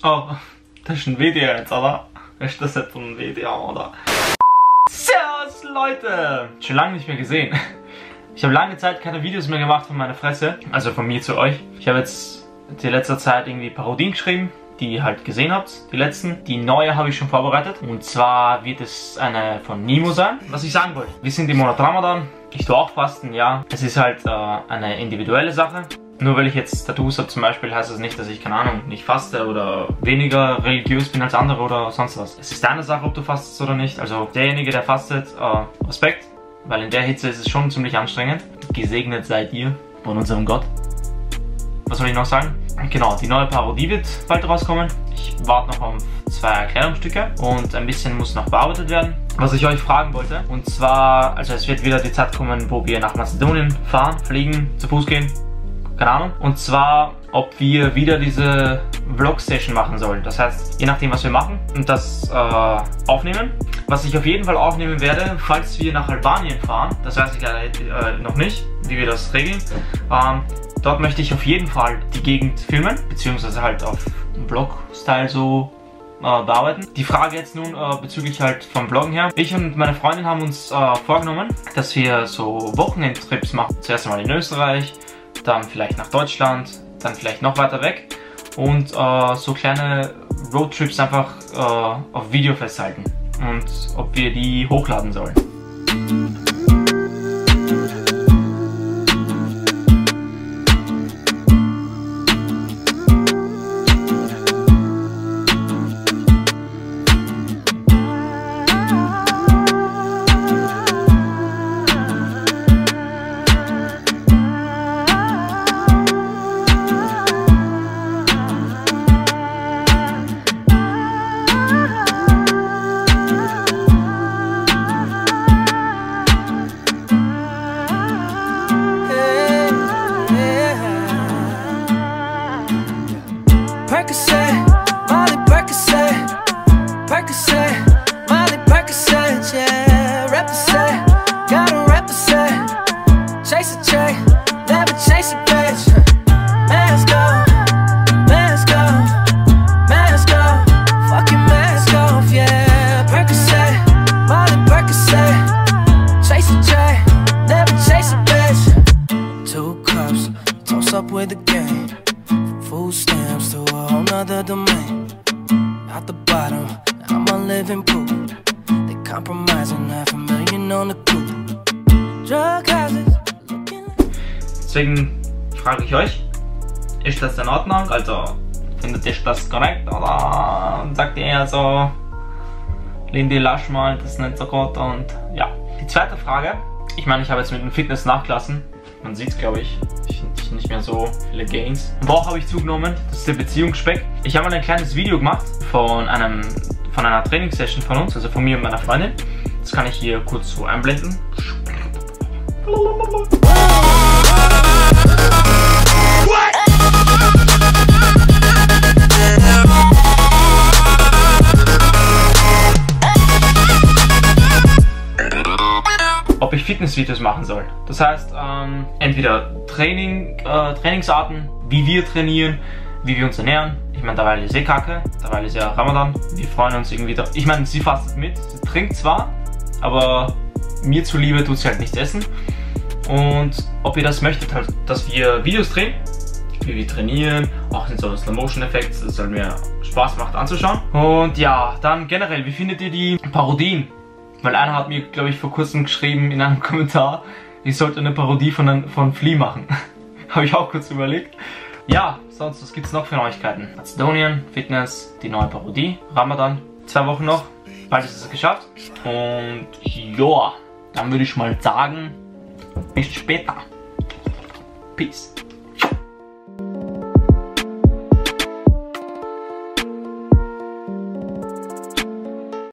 Oh, das ist ein Video jetzt, oder? Ist das jetzt ein Video, oder? Servus, Leute! Schon lange nicht mehr gesehen. Ich habe lange Zeit keine Videos mehr gemacht von meiner Fresse. Also von mir zu euch. Ich habe jetzt in letzter Zeit irgendwie Parodien geschrieben, die ihr halt gesehen habt, die letzten. Die neue habe ich schon vorbereitet. Und zwar wird es eine von Nemo sein. Was ich sagen wollte, wir sind im Monat Ramadan. Ich tue auch Fasten, ja. Es ist halt eine individuelle Sache. Nur weil ich jetzt Tattoos habe zum Beispiel, heißt das nicht, dass ich, keine Ahnung, nicht faste oder weniger religiös bin als andere oder sonst was. Es ist deine Sache, ob du fastest oder nicht. Also derjenige, der fastet, Respekt. Weil in der Hitze ist es schon ziemlich anstrengend. Gesegnet seid ihr von unserem Gott. Was soll ich noch sagen? Genau, die neue Parodie wird bald rauskommen. Ich warte noch auf 2 Erklärungsstücke und ein bisschen muss noch bearbeitet werden. Was ich euch fragen wollte, und zwar, also es wird wieder die Zeit kommen, wo wir nach Mazedonien fahren, fliegen, zu Fuß gehen. Keine Ahnung. Und zwar, ob wir wieder diese Vlog-Session machen sollen. Das heißt, je nachdem, was wir machen und das aufnehmen. Was ich auf jeden Fall aufnehmen werde, falls wir nach Albanien fahren, das weiß ich leider noch nicht, wie wir das regeln. Dort möchte ich auf jeden Fall die Gegend filmen, beziehungsweise halt auf Vlog-Style so bearbeiten. Die Frage jetzt nun bezüglich halt vom Vloggen her. Ich und meine Freundin haben uns vorgenommen, dass wir so Wochenendtrips machen. Zuerst einmal in Österreich, dann vielleicht nach Deutschland, dann vielleicht noch weiter weg und so kleine Roadtrips einfach auf Video festhalten und ob wir die hochladen sollen. With the game, food stamps to a whole nother domain. At the bottom, I'm a living proof. They compromising $500,000 on the coup. Drug houses. Deswegen frage ich euch, ist das in Ordnung? Also, findet ihr das korrekt? Oder sagt ihr eher so, Lindy, lasch mal, das ist nicht so gut? Und ja, die zweite Frage. Ich meine, ich habe jetzt mit dem Fitness nachgelassen. Man sieht es, glaube ich. Nicht mehr so viele Gains. Am Bauch habe ich zugenommen. Das ist der Beziehungsspeck. Ich habe mal ein kleines Video gemacht von einer Trainingssession von uns, also von mir und meiner Freundin. Das kann ich hier kurz so einblenden. Ob ich Fitnessvideos machen soll. Das heißt, entweder Trainingsarten, wie wir trainieren, wie wir uns ernähren. Ich meine, derweil ist kacke, derweil ist ja Ramadan. Wir freuen uns irgendwie da. Ich meine, sie fastet mit, sie trinkt zwar, aber mir zuliebe tut sie halt nichts essen. Und ob ihr das möchtet, halt, dass wir Videos drehen, wie wir trainieren, auch in so Slow-Motion-Effekts, das halt mir Spaß macht anzuschauen. Und ja, dann generell, wie findet ihr die Parodien? Weil einer hat mir, glaube ich, vor kurzem geschrieben in einem Kommentar, ich sollte eine Parodie von Flea machen. Habe ich auch kurz überlegt. Ja, sonst, was gibt es noch für Neuigkeiten? Mazedonien, Fitness, die neue Parodie, Ramadan, 2 Wochen noch, bald ist es geschafft. Und ja, dann würde ich mal sagen, bis später. Peace.